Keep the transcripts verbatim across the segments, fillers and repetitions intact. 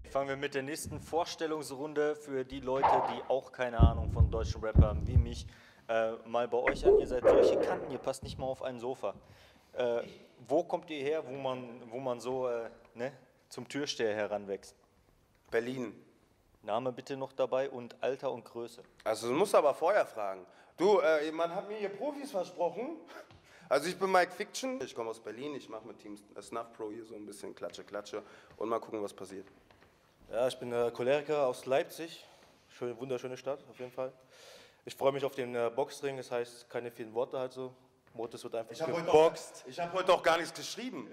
Fangen wir mit der nächsten Vorstellungsrunde für die Leute, die auch keine Ahnung von deutschen Rap haben, wie mich, äh, mal bei euch an. Ihr seid solche Kanten, ihr passt nicht mal auf ein Sofa. Äh, wo kommt ihr her, wo man, wo man so äh, ne, zum Türsteher heranwächst? Berlin. Name bitte noch dabei und Alter und Größe. Also du musst aber vorher fragen. Du, äh, man hat mir hier Profis versprochen. Also ich bin Mike Fiction, ich komme aus Berlin, ich mache mit Team Snuff Pro hier so ein bisschen Klatsche, Klatsche und mal gucken, was passiert. Ja, ich bin äh, Choleriker aus Leipzig. Schön, wunderschöne Stadt, auf jeden Fall. Ich freue mich auf den äh, Boxring, das heißt keine vielen Worte halt so. Motus wird einfach Ich habe heute, geboxt. auch- ich hab heute auch gar nichts geschrieben.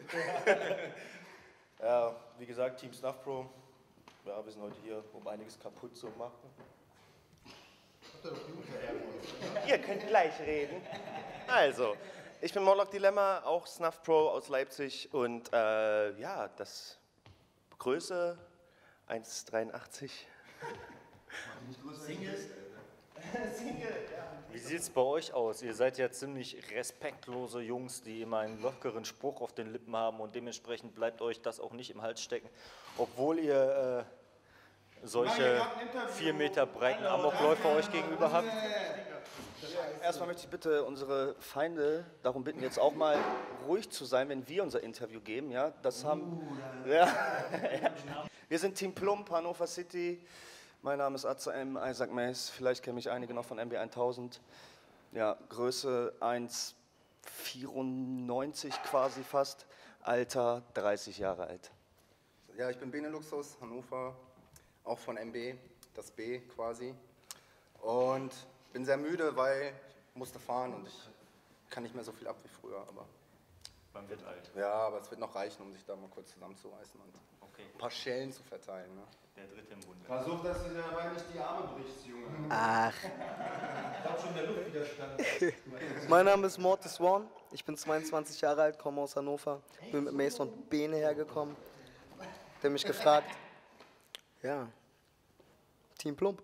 Ja, wie gesagt, Team Snuff Pro. Ja, wir sind heute hier, um einiges kaputt zu machen. Ihr könnt gleich reden. Also, ich bin Morlock Dilemma, auch Snuff Pro aus Leipzig und äh, ja, das Größe eins Komma dreiundachtzig. Wie sieht es bei euch aus? Ihr seid ja ziemlich respektlose Jungs, die immer einen lockeren Spruch auf den Lippen haben und dementsprechend bleibt euch das auch nicht im Hals stecken, obwohl ihr äh, solche vier Meter breiten Amokläufer euch gegenüber habt. Erstmal möchte ich bitte unsere Feinde darum bitten, jetzt auch mal ruhig zu sein, wenn wir unser Interview geben. Ja, das haben. Ja. Wir sind Team Plump, Hannover City. Mein Name ist A Z M, Isaac Mays. Vielleicht kennen mich einige noch von M B tausend. Ja, Größe eins Komma vierundneunzig quasi fast. Alter dreißig Jahre alt. Ja, ich bin Beneluxus, Hannover, auch von M B, das B quasi. Und bin sehr müde, weil ich musste fahren und ich kann nicht mehr so viel ab wie früher. Aber Man wird alt. ja, aber es wird noch reichen, um sich da mal kurz zusammenzureißen und Okay, ein paar Schellen zu verteilen. Ne? der dritte im Bunde. Versuch, dass du dir dabei nicht die Arme brichst, Junge. Ach. Ich habe schon der Luftwiderstand. Mein Name ist Mortis Swan, ich bin zweiundzwanzig Jahre alt, komme aus Hannover, bin mit Mace und Bene hergekommen. Der hat mich gefragt, ja, Team Plump.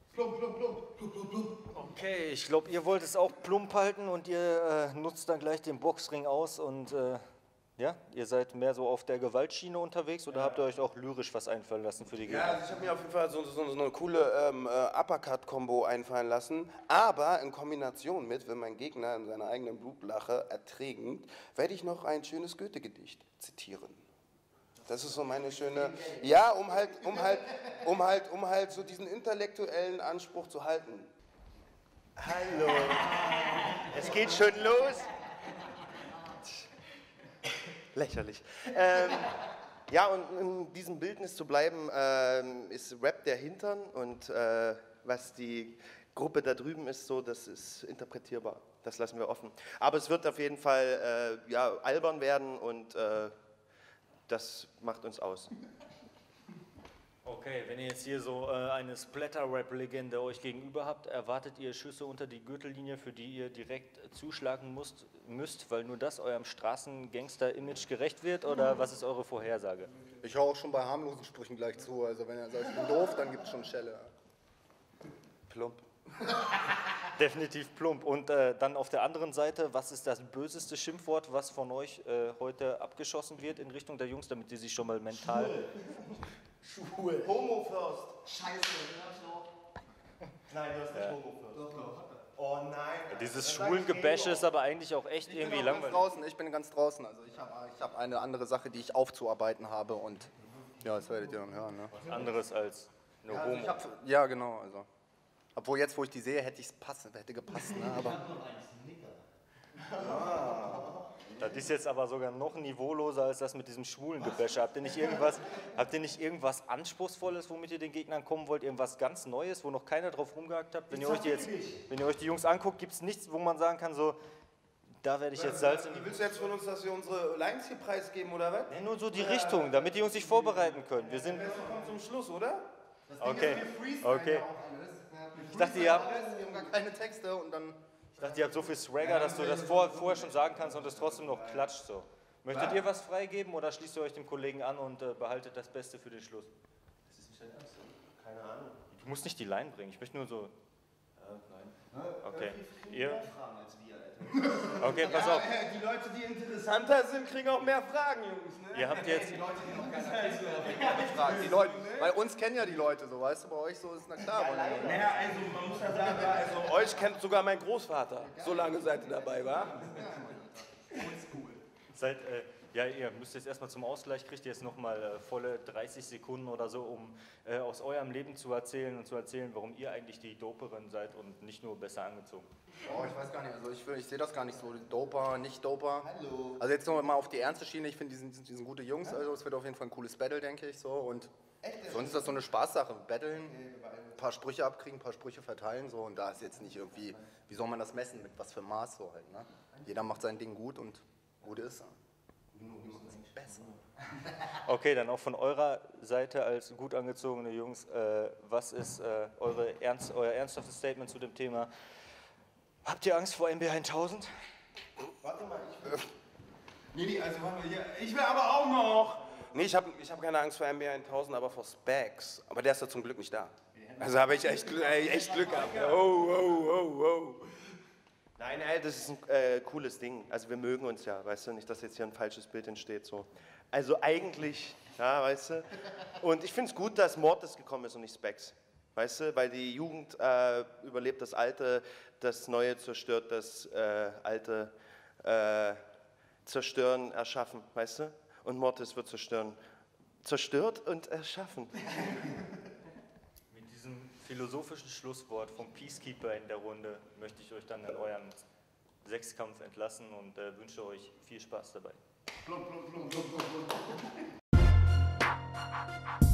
Okay, ich glaube, ihr wollt es auch plump halten und ihr äh, nutzt dann gleich den Boxring aus und äh, ja, ihr seid mehr so auf der Gewaltschiene unterwegs oder habt ihr euch auch lyrisch was einfallen lassen für die Ja, Gegner? also ich habe mir auf jeden Fall so, so, so eine coole ähm, äh, Uppercut-Kombo einfallen lassen, aber in Kombination mit, wenn mein Gegner in seiner eigenen Blutlache erträgend, werde ich noch ein schönes Goethe-Gedicht zitieren. Das ist so meine schöne, ja, um halt, um halt, um halt, um halt so diesen intellektuellen Anspruch zu halten. Hallo, es geht schon los. Lächerlich. Ähm, ja, und in diesem Bildnis zu bleiben, ähm, ist Rap der Hintern und äh, was die Gruppe da drüben ist, so, das ist interpretierbar. Das lassen wir offen. Aber es wird auf jeden Fall äh, ja, albern werden und äh, das macht uns aus. Okay, wenn ihr jetzt hier so äh, eine Splatter-Rap-Legende euch gegenüber habt, erwartet ihr Schüsse unter die Gürtellinie, für die ihr direkt äh, zuschlagen müsst, müsst, weil nur das eurem Straßengangster-Image gerecht wird, oder was ist eure Vorhersage? Ich hau auch schon bei harmlosen Sprüchen gleich zu, also wenn er sagt, ich bin doof, dann gibt es schon Schelle. Plump. Definitiv plump. Und äh, dann auf der anderen Seite, was ist das böseste Schimpfwort, was von euch äh, heute abgeschossen wird in Richtung der Jungs, damit die sich schon mal mental... Schwul. Homo first. Scheiße, den hab ich auch. Nein, du hast nicht Homo first. Oh nein. Dieses schwulen Gebäsche ist aber eigentlich auch echt Ich irgendwie bin auch ganz langweilig. draußen, ich bin ganz draußen, also ich habe ich hab eine andere Sache, die ich aufzuarbeiten habe und ja, das werdet ihr dann hören. Ne? Anderes als eine Ja, also Homo. ich hab, ja, genau, also. Obwohl jetzt, wo ich die sehe, hätte ich es passen, hätte gepasst, ne? Aber Das ist jetzt aber sogar noch niveauloser als das mit diesem schwulen Gebäsche. Habt ihr nicht irgendwas, habt ihr nicht irgendwas Anspruchsvolles, womit ihr den Gegnern kommen wollt? Irgendwas ganz Neues, wo noch keiner drauf rumgehackt hat? Wenn ihr euch die, jetzt, wenn ihr euch die Jungs anguckt, gibt es nichts, wo man sagen kann, so, da werde ich jetzt Salz in die... Willst du jetzt von uns, dass wir unsere Lines hier preisgeben, oder was? Nee, nur so die Richtung, damit die Jungs sich vorbereiten können. Wir sind... Kommt zum Schluss, oder? Okay, okay. Ich dachte, ihr habt... wir haben gar keine Texte und dann. Ich dachte, ihr habt so viel Swagger, dass du das vor, vorher schon sagen kannst und es trotzdem noch klatscht so. Möchtet ihr was freigeben oder schließt ihr euch dem Kollegen an und äh, behaltet das Beste für den Schluss? Keine Ahnung. Du musst nicht die Line bringen, ich möchte nur so... Ja, Okay. Ihr? Okay, pass auf. Die Leute, die interessanter sind, kriegen auch mehr Fragen, Jungs. Ne? Ihr habt jetzt... Die Leute, bei uns kennen ja die Leute so, weißt du, bei euch so ist na klar. Naja, also man muss ja sagen, also euch kennt sogar mein Großvater. So lange seid ihr dabei, wa? Seid, äh, ja, ihr müsst jetzt erstmal zum Ausgleich, kriegt ihr jetzt nochmal äh, volle dreißig Sekunden oder so, um äh, aus eurem Leben zu erzählen und zu erzählen, warum ihr eigentlich die Doperin seid und nicht nur besser angezogen. Oh, ich weiß gar nicht, also ich, ich sehe das gar nicht so, Doper, nicht Doper. Hallo. Also jetzt noch mal auf die ernste Schiene, ich finde, die sind, die sind gute Jungs, also es wird auf jeden Fall ein cooles Battle, denke ich, so. Und sonst ist das so eine Spaßsache, battlen, ein paar Sprüche abkriegen, ein paar Sprüche verteilen, so. Und da ist jetzt nicht irgendwie, wie soll man das messen, mit was für Maß so halt, ne? Jeder macht sein Ding gut und gut ist er. Nur wir machen es besser. Okay, dann auch von eurer Seite als gut angezogene Jungs, äh, was ist äh, eure ernst, euer ernsthaftes Statement zu dem Thema? Habt ihr Angst vor M B tausend? Warte mal, ich will... Nee, nee, also warte mal, ja, ich will aber auch noch... Nee, ich habe ich hab keine Angst vor M B tausend, aber vor Specs. Aber der ist ja zum Glück nicht da. Also habe ich echt, äh, echt Glück gehabt. Oh, oh, oh, oh. Nein, nein, das ist ein äh, cooles Ding. Also wir mögen uns ja, weißt du, nicht, dass jetzt hier ein falsches Bild entsteht. So. Also eigentlich, ja, weißt du. Und ich finde es gut, dass Mortis gekommen ist und nicht Specs. Weißt du, weil die Jugend äh, überlebt das Alte, das Neue zerstört das äh, Alte, äh, zerstören, erschaffen, weißt du? Und Mortis wird zerstören. Zerstört und erschaffen. Mit diesem philosophischen Schlusswort vom Peacekeeper in der Runde möchte ich euch dann in euren Sechskampf entlassen und äh, wünsche euch viel Spaß dabei. Plum, plum, plum, plum, plum, plum.